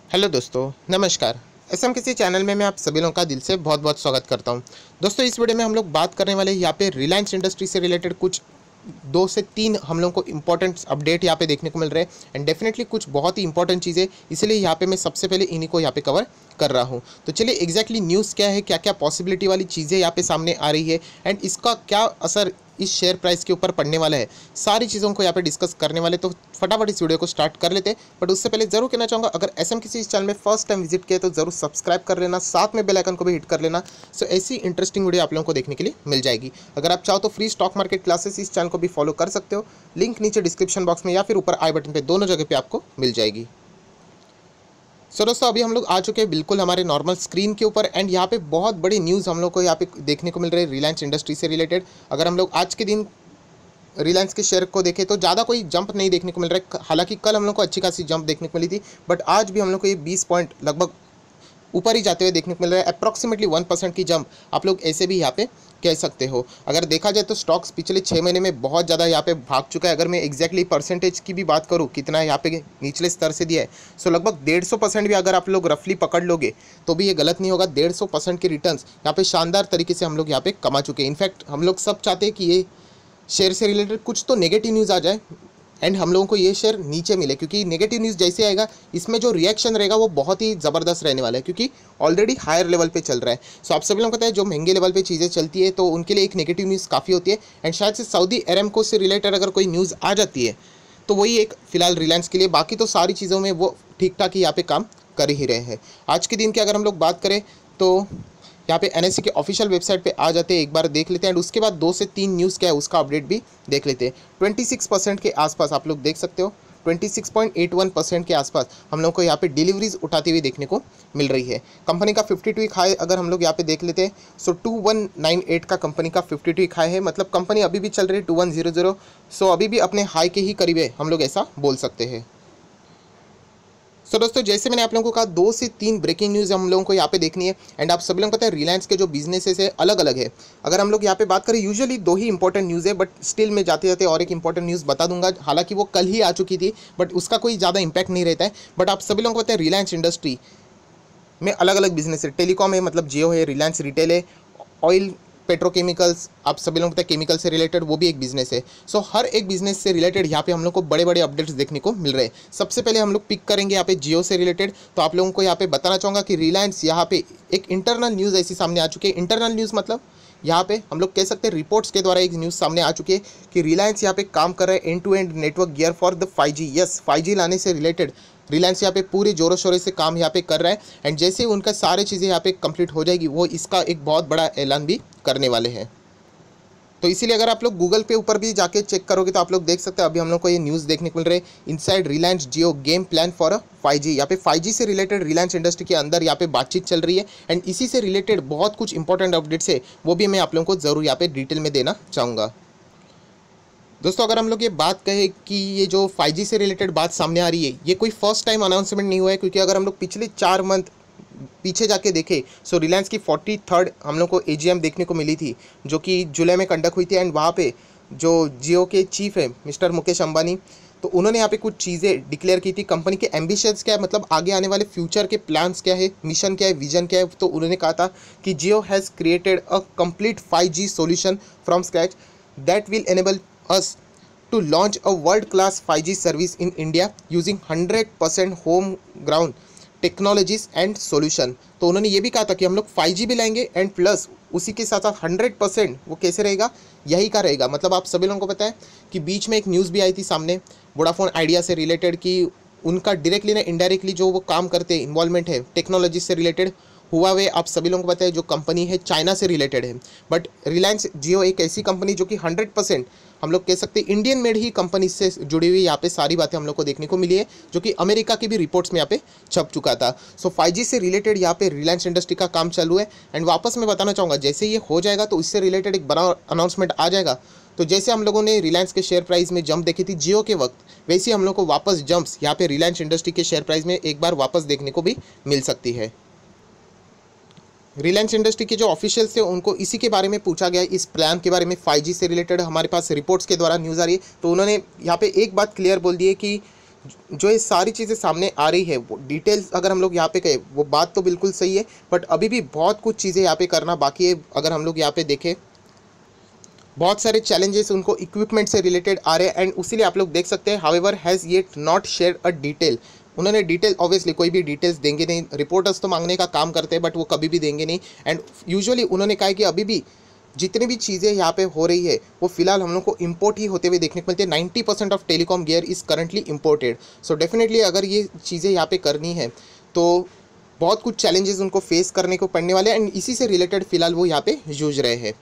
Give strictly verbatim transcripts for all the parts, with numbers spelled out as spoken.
Hello दोस्तों, नमस्कार। SM किसी चैनल में मैं आप सभी लोगों का दिल से बहुत बहुत स्वागत करता हूं। दोस्तों, इस वीडियो में हम लोग बात करने वाले हैं यहाँ पे रिलायंस इंडस्ट्री से रिलेटेड कुछ दो से तीन हम लोगों को इंपॉर्टेंट अपडेट यहाँ पे देखने को मिल रहे हैं एंड डेफिनेटली कुछ बहुत ही इंपॉर्टेंट चीज़ें, इसीलिए यहाँ पे मैं सबसे पहले इन्हीं को यहाँ पे कवर कर रहा हूँ। तो चलिए एग्जैक्टली न्यूज़ क्या है, क्या क्या पॉसिबिलिटी वाली चीज़ें यहाँ पे सामने आ रही है एंड इसका क्या असर इस शेयर प्राइस के ऊपर पड़ने वाला है, सारी चीज़ों को यहाँ पे डिस्कस करने वाले। तो फटाफट इस वीडियो को स्टार्ट कर लेते हैं। बट उससे पहले जरूर कहना चाहूँगा, अगर एस एम किसी इस चैनल में फर्स्ट टाइम विजिट किया तो जरूर सब्सक्राइब कर लेना, साथ में बेल आइकन को भी हिट कर लेना। सो ऐसी इंटरेस्टिंग वीडियो आप लोगों को देखने के लिए मिल जाएगी। अगर आप चाहो तो फ्री स्टॉक मार्केट क्लासेस इस चैनल को भी फॉलो कर सकते हो, लिंक नीचे डिस्क्रिप्शन बॉक्स में या फिर ऊपर आई बटन पे, दोनों जगह पे आपको मिल जाएगी। सो दोस्तों, अभी हम लोग आ चुके हैं बिल्कुल हमारे नॉर्मल स्क्रीन के ऊपर एंड यहाँ पे बहुत बड़ी न्यूज़ हम लोग को यहाँ पे देखने को मिल रही है रिलायंस इंडस्ट्री से रिलेटेड। अगर हम लोग आज के दिन रिलायंस के शेयर को देखें तो ज़्यादा कोई जंप नहीं देखने को मिल रहा है। हालांकि कल हम लोग को अच्छी खासी जंप देखने को मिली थी, बट आज भी हम लोग को ये बीस पॉइंट लगभग ऊपर ही जाते हुए देखने को मिल रहा है। अप्रॉक्सीमेटली वन परसेंट की जंप आप लोग ऐसे भी यहाँ पे कह सकते हो। अगर देखा जाए तो स्टॉक्स पिछले छः महीने में बहुत ज़्यादा यहाँ पे भाग चुका है। अगर मैं एग्जैक्टली परसेंटेज की भी बात करूँ कितना यहाँ पे निचले स्तर से दिया है, सो लगभग डेढ़ सौ परसेंट भी अगर आप लोग रफली पकड़ लोगे तो भी ये गलत नहीं होगा। डेढ़ सौ परसेंट के रिटर्न्स यहाँ पे शानदार तरीके से हम लोग यहाँ पे कमा चुके हैं। इनफैक्ट हम लोग सब चाहते हैं कि ये शेयर से रिलेटेड कुछ तो नेगेटिव न्यूज़ आ जाए एंड हम लोगों को ये शेयर नीचे मिले, क्योंकि नेगेटिव न्यूज़ जैसे आएगा इसमें जो रिएक्शन रहेगा वो बहुत ही ज़बरदस्त रहने वाला है, क्योंकि ऑलरेडी हायर लेवल पे चल रहा है। सो आप सभी लोगों को पता है जो महंगे लेवल पे चीज़ें चलती है तो उनके लिए एक नेगेटिव न्यूज़ काफ़ी होती है। एंड शायद से सऊदी अरेमको से रिलेटेड अगर कोई न्यूज़ आ जाती है तो वही एक फ़िलहाल रिलायंस के लिए, बाकी तो सारी चीज़ों में वो ठीक ठाक ही यहाँ पे काम कर ही रहे हैं। आज के दिन की अगर हम लोग बात करें तो यहाँ पे एनएससी के ऑफिशियल वेबसाइट पे आ जाते हैं, एक बार देख लेते हैं एंड उसके बाद दो से तीन न्यूज़ क्या है उसका अपडेट भी देख लेते हैं। छब्बीस परसेंट के आसपास आप लोग देख सकते हो, छब्बीस पॉइंट आठ एक परसेंट के आसपास हम लोग को यहाँ पे डिलीवरीज उठाती हुई देखने को मिल रही है। कंपनी का बावन वीक हाई अगर हम लोग यहाँ पे देख लेते हैं so two one nine eight का कंपनी का बावन वीक हाई है, मतलब कंपनी अभी भी चल रही है two one zero zero. So अभी भी अपने हाई के ही करीब है, हम लोग ऐसा बोल सकते हैं। सो so, दोस्तों, जैसे मैंने आप लोगों को कहा दो से तीन ब्रेकिंग न्यूज़ हम लोगों को यहाँ पे देखनी है एंड आप सभी लोगों को पता है रिलायंस के जो बिजनेसेस है अलग अलग है। अगर हम लोग यहाँ पे बात करें यूजुअली दो ही इंपॉर्टेंट न्यूज़ है, बट स्टिल मैं जाते जाते और एक इंपॉर्टेंट न्यूज़ बता दूंगा। हालांकि वो कल ही आ चुकी थी बट उसका कोई ज़्यादा इंपैक्ट नहीं रहता है। बट आप सभी लोगों को पता है रिलायंस इंडस्ट्री में अलग अलग बिजनेस है। टेलीकॉम है, मतलब जियो है, रिलायंस रिटेल है, ऑयल पेट्रोकेमिकल्स, आप सभी लोगों को पता है केमिकल से रिलेटेड वो भी एक बिजनेस है। सो so, हर एक बिजनेस से रिलेटेड यहाँ पे हम लोग को बड़े बड़े अपडेट्स देखने को मिल रहे हैं। सबसे पहले हम लोग पिक करेंगे यहाँ पे जियो से रिलेटेड। तो आप लोगों को यहाँ पे बताना चाहूँगा कि रिलायंस यहाँ पे एक इंटरनल न्यूज़ ऐसी सामने आ चुकी है। इंटरनल न्यूज़ मतलब यहाँ पे हम लोग कह सकते हैं रिपोर्ट्स के द्वारा एक न्यूज़ सामने आ चुकी है कि रिलायंस यहाँ पे काम कर रहा है end to end network gear for the five G. Yes, five G लाने से रिलेटेड रिलायंस यहाँ पे पूरे जोरों शोरों से काम यहाँ पे कर रहा है एंड जैसे ही उनका सारी चीज़ें यहाँ पे कंप्लीट हो जाएगी वो इसका एक बहुत बड़ा ऐलान भी करने वाले हैं। तो इसीलिए अगर आप लोग गूगल पे ऊपर भी जाके चेक करोगे तो आप लोग देख सकते हैं अभी हम लोग को ये न्यूज़ देखने को मिल रही है, inside Reliance Jio game plan for a five G. यहाँ पे फाइव जी से रिलेटेड रिलायंस इंडस्ट्री के अंदर यहाँ पे बातचीत चल रही है एंड इसी से रिलेटेड बहुत कुछ इंपॉर्टेंट अपडेट्स है, वो भी मैं आप लोगों को ज़रूर यहाँ पे डिटेल में देना चाहूँगा। दोस्तों, अगर हम लोग ये बात कहें कि ये जो फाइव जी से रिलेटेड बात सामने आ रही है ये कोई फर्स्ट टाइम अनाउंसमेंट नहीं हुआ है, क्योंकि अगर हम लोग पिछले चार मंथ पीछे जाके देखे सो रिलायंस की फोर्टी थर्ड हम लोग को एजीएम देखने को मिली थी, जो कि जुलाई में कंडक्ट हुई थी एंड वहाँ पे जो जियो के चीफ है मिस्टर मुकेश अंबानी, तो उन्होंने यहाँ पे कुछ चीज़ें डिक्लेयर की थी। कंपनी के एम्बिशंस क्या है, मतलब आगे आने वाले फ्यूचर के प्लान्स क्या है, मिशन क्या है, विजन क्या है। तो उन्होंने कहा था कि Jio has created a complete five G solution from scratch that will enable us to launch a world-class five G service in India using hundred percent home ground technologies and solution. तो उन्होंने ये भी कहा था कि हम लोग फाइव जी भी लाएंगे एंड प्लस उसी के साथ साथ हंड्रेड परसेंट वो कैसे रहेगा, यही का रहेगा। मतलब आप सभी लोगों को पता है कि बीच में एक न्यूज़ भी आई थी सामने वोडाफोन आइडिया से रिलेटेड कि उनका डायरेक्टली ना इनडायरेक्टली जो वो काम करते हैं इन्वॉल्वमेंट है टेक्नोलॉजी से रिलेटेड। हुआवे आप सभी लोगों को पता है जो कंपनी है चाइना से रिलेटेड है, बट रिलायंस जियो एक ऐसी कंपनी जो कि हंड्रेड परसेंट हम लोग कह सकते हैं इंडियन मेड ही कंपनी से जुड़ी हुई यहाँ पे सारी बातें हम लोग को देखने को मिली है, जो कि अमेरिका की भी रिपोर्ट्स में यहाँ पे छप चुका था। सो फाइव जी से रिलेटेड यहाँ पे रिलायंस इंडस्ट्री का काम चालू है एंड वापस मैं बताना चाहूँगा जैसे ये हो जाएगा तो इससे रिलेटेड एक बड़ा अनाउंसमेंट आ जाएगा। तो जैसे हम लोगों ने रिलायंस के शेयर प्राइस में जंप देखी थी जियो के वक्त, वैसे हम लोग को वापस जंप्स यहाँ पे रिलायंस इंडस्ट्री के शेयर प्राइस में एक बार वापस देखने को भी मिल सकती है। रिलायंस इंडस्ट्री के जो ऑफिशियल्स थे उनको इसी के बारे में पूछा गया, इस प्लान के बारे में फाइव जी से रिलेटेड हमारे पास रिपोर्ट्स के द्वारा न्यूज़ आ रही है। तो उन्होंने यहाँ पे एक बात क्लियर बोल दी है कि जो ये सारी चीज़ें सामने आ रही है वो डिटेल्स अगर हम लोग यहाँ पे कहें, वो बात तो बिल्कुल सही है, बट अभी भी बहुत कुछ चीज़ें यहाँ पे करना बाकी है। अगर हम लोग यहाँ पे देखें, बहुत सारे चैलेंजेस उनको इक्विपमेंट से रिलेटेड आ रहे हैं, एंड उसीलिए आप लोग देख सकते हैं however has yet not share a detail. उन्होंने डिटेल ऑब्वियसली कोई भी डिटेल्स देंगे नहीं, रिपोर्टर्स तो मांगने का काम करते हैं बट वो कभी भी देंगे नहीं। एंड यूजुअली उन्होंने कहा है कि अभी भी जितनी भी चीज़ें यहाँ पे हो रही है वो फिलहाल हम लोग को इम्पोर्ट ही होते हुए देखने को मिलती है। Ninety percent of telecom gear is currently imported. So definitely अगर ये चीज़ें यहाँ पे करनी है तो बहुत कुछ चैलेंजेस उनको फेस करने को पड़ने वाले हैं, एंड इसी से रिलेटेड फिलहाल वो यहाँ पे जूझ रहे हैं।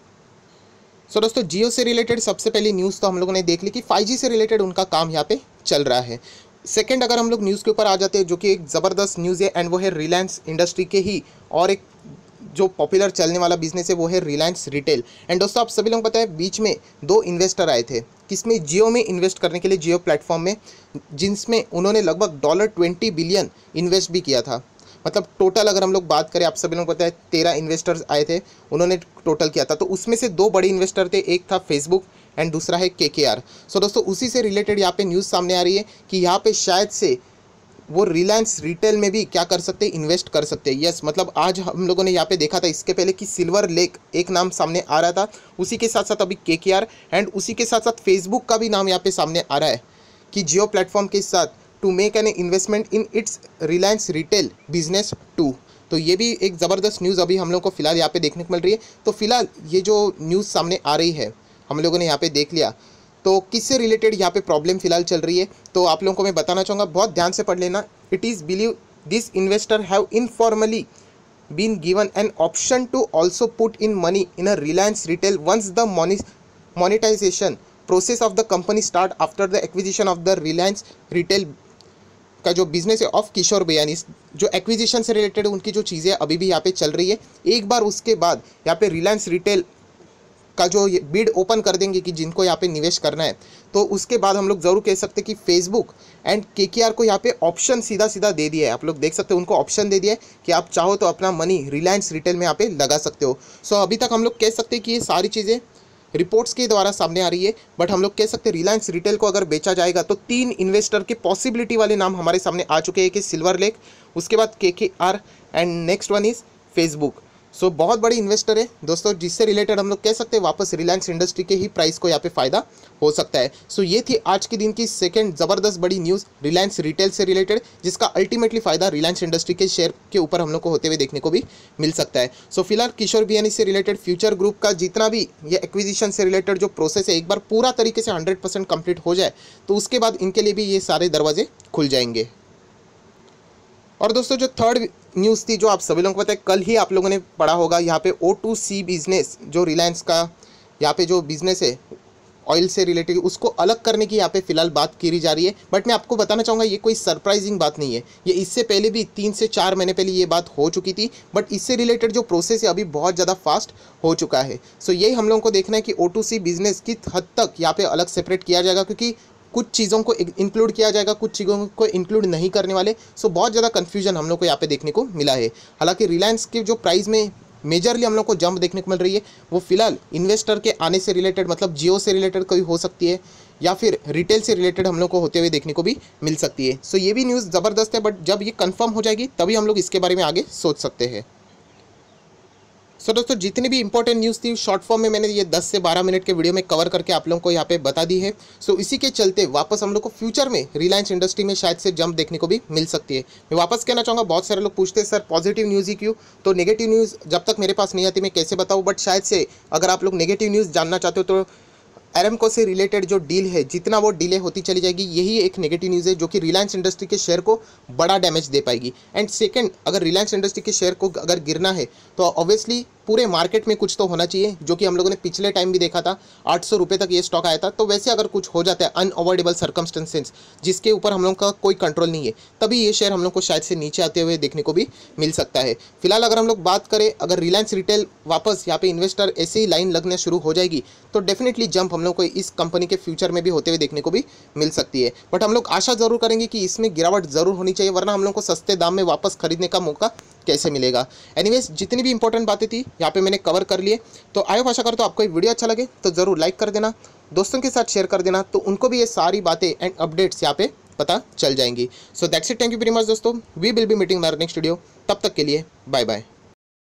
सो so, दोस्तों जियो से रिलेटेड सबसे पहली न्यूज़ तो हम लोगों ने देख ली कि फाइव जी से रिलेटेड उनका काम यहाँ पे चल रहा है। सेकंड अगर हम लोग न्यूज़ के ऊपर आ जाते हैं, जो कि एक ज़बरदस्त न्यूज़ है, एंड वो है रिलायंस इंडस्ट्री के ही और एक जो पॉपुलर चलने वाला बिजनेस है वो है रिलायंस रिटेल। एंड दोस्तों आप सभी लोग पता है बीच में दो इन्वेस्टर आए थे किसमें, जियो में इन्वेस्ट करने के लिए, जियो प्लेटफॉर्म में, जिसमें उन्होंने लगभग डॉलर ट्वेंटी बिलियन इन्वेस्ट भी किया था। मतलब टोटल अगर हम लोग बात करें, आप सभी लोगों को पता है तेरह इन्वेस्टर्स आए थे, उन्होंने टोटल किया था। तो उसमें से दो बड़े इन्वेस्टर थे, एक था फेसबुक एंड दूसरा है के के आर। सो दोस्तों उसी से रिलेटेड यहाँ पे न्यूज़ सामने आ रही है कि यहाँ पे शायद से वो रिलायंस रिटेल में भी क्या कर सकते हैं, इन्वेस्ट कर सकते हैं। यस, मतलब आज हम लोगों ने यहाँ पे देखा था इसके पहले कि सिल्वर लेक एक नाम सामने आ रहा था, उसी के साथ साथ अभी के के आर एंड उसी के साथ साथ फेसबुक का भी नाम यहाँ पे सामने आ रहा है कि जियो प्लेटफॉर्म के साथ to make an investment in its Reliance retail business too. तो ये भी एक ज़बरदस्त न्यूज़ अभी हम लोग को फिलहाल यहाँ पे देखने को मिल रही है। तो फिलहाल ये जो न्यूज़ सामने आ रही है हम लोगों ने यहाँ पे देख लिया, तो किससे रिलेटेड यहाँ पे प्रॉब्लम फिलहाल चल रही है तो आप लोगों को मैं बताना चाहूँगा, बहुत ध्यान से पढ़ लेना। It is believe this investor have informally been given an option to also put in money in a Reliance retail once the monetisation process of the company start after the acquisition of the Reliance retail का जो business है of Kishore Biyani. जो acquisition से related उनकी जो चीज़ें अभी भी यहाँ पे चल रही है, एक बार उसके बाद यहाँ पे रिलायंस रिटेल का जो बिड ओपन कर देंगे कि जिनको यहाँ पे निवेश करना है, तो उसके बाद हम लोग ज़रूर कह सकते हैं कि फेसबुक एंड के के आर को यहाँ पे ऑप्शन सीधा सीधा दे दिया है। आप लोग देख सकते हो उनको ऑप्शन दे दिया है कि आप चाहो तो अपना मनी रिलायंस रिटेल में यहाँ पे लगा सकते हो। सो अभी तक हम लोग कह सकते हैं कि ये सारी चीज़ें रिपोर्ट्स के द्वारा सामने आ रही है, बट हम लोग कह सकते हैं रिलायंस रिटेल को अगर बेचा जाएगा तो तीन इन्वेस्टर के पॉसिबिलिटी वाले नाम हमारे सामने आ चुके हैं कि सिल्वर लेक, उसके बाद K K R and next one is Facebook. So so, बहुत बड़ी इन्वेस्टर है दोस्तों, जिससे रिलेटेड हम लोग कह सकते हैं वापस रिलायंस इंडस्ट्री के ही प्राइस को यहाँ पे फ़ायदा हो सकता है। सो so, ये थी आज के दिन की सेकंड ज़बरदस्त बड़ी न्यूज़ रिलायंस रिटेल से रिलेटेड, जिसका अल्टीमेटली फ़ायदा रिलायंस इंडस्ट्री के शेयर के ऊपर हम लोग को होते हुए देखने को भी मिल सकता है। सो so, फिलहाल किशोर बियानी से रिलेटेड फ्यूचर ग्रुप का जितना भी ये एक्विजिशन से रिलेटेड जो प्रोसेस है, एक बार पूरा तरीके से हंड्रेड परसेंट कंप्लीट हो जाए तो उसके बाद इनके लिए भी ये सारे दरवाजे खुल जाएंगे। और दोस्तों जो थर्ड न्यूज़ थी, जो आप सभी लोगों को पता है कल ही आप लोगों ने पढ़ा होगा, यहाँ पे ओ टू सी बिजनेस जो रिलायंस का यहाँ पे जो बिजनेस है ऑयल से रिलेटेड, उसको अलग करने की यहाँ पे फिलहाल बात की जा रही है। बट मैं आपको बताना चाहूँगा ये कोई सरप्राइजिंग बात नहीं है, ये इससे पहले भी तीन से चार महीने पहले ये बात हो चुकी थी, बट इससे रिलेटेड जो प्रोसेस है अभी बहुत ज़्यादा फास्ट हो चुका है। सो यही हम लोगों को देखना है कि ओ टू सी बिजनेस किस हद तक यहाँ पे अलग सेपरेट किया जाएगा, क्योंकि कुछ चीज़ों को इंक्लूड किया जाएगा, कुछ चीज़ों को इंक्लूड नहीं करने वाले। सो बहुत ज़्यादा कन्फ्यूजन हम लोग को यहाँ पे देखने को मिला है। हालांकि रिलायंस के जो प्राइस में मेजरली हम लोग को जंप देखने को मिल रही है वो फिलहाल इन्वेस्टर के आने से रिलेटेड, मतलब जियो से रिलेटेड कोई हो सकती है या फिर रिटेल से रिलेटेड हम लोग को होते हुए देखने को भी मिल सकती है। सो ये भी न्यूज़ ज़बरदस्त है, बट जब ये कन्फर्म हो जाएगी तभी हम लोग इसके बारे में आगे सोच सकते हैं। सो so, दोस्तों जितनी भी इंपॉर्टेंट न्यूज़ थी शॉर्ट फॉर्म में मैंने ये दस से बारह मिनट के वीडियो में कवर करके आप लोगों को यहाँ पे बता दी है। सो so, इसी के चलते वापस हम लोग को फ्यूचर में रिलायंस इंडस्ट्री में शायद से जंप देखने को भी मिल सकती है। मैं वापस कहना चाहूँगा, बहुत सारे लोग पूछते हैं सर पॉजिटिव न्यूज़ ही क्यों, तो नेगेटिव न्यूज़ जब तक मेरे पास नहीं आती मैं कैसे बताऊँ। बट शायद से अगर आप लोग नेगेटिव न्यूज़ जानना चाहते हो तो एरामको से रिलेटेड जो डील है जितना वो डिले होती चली जाएगी, यही एक नेगेटिव न्यूज़ है जो कि रिलायंस इंडस्ट्री के शेयर को बड़ा डैमेज दे पाएगी। एंड सेकंड, अगर रिलायंस इंडस्ट्री के शेयर को अगर गिरना है तो ऑब्वियसली पूरे मार्केट में कुछ तो होना चाहिए, जो कि हम लोगों ने पिछले टाइम भी देखा था आठ सौ रुपये तक ये स्टॉक आया था। तो वैसे अगर कुछ हो जाता है अनअवॉइडेबल सर्कमस्टेंसेस जिसके ऊपर हम लोग का कोई कंट्रोल नहीं है, तभी ये शेयर हम लोग को शायद से नीचे आते हुए देखने को भी मिल सकता है। फिलहाल अगर हम लोग बात करें, अगर रिलायंस रिटेल वापस यहाँ पे इन्वेस्टर ऐसे ही लाइन लगने शुरू हो जाएगी तो डेफिनेटली जंप हम लोग को इस कंपनी के फ्यूचर में भी होते हुए देखने को भी मिल सकती है। बट हम लोग आशा ज़रूर करेंगे कि इसमें गिरावट ज़रूर होनी चाहिए, वरना हम लोग को सस्ते दाम में वापस खरीदने का मौका कैसे मिलेगा। एनीवेज जितनी भी इंपॉर्टेंट बातें थी यहाँ पे मैंने कवर कर लिए। तो आयो आशा करता हूँ आपको ये वीडियो अच्छा लगे तो ज़रूर लाइक कर देना, दोस्तों के साथ शेयर कर देना, तो उनको भी ये सारी बातें एंड अपडेट्स यहाँ पे पता चल जाएंगी। So that's it, thank you very much दोस्तों, we will be meeting my next video, तब तक के लिए बाय बाय।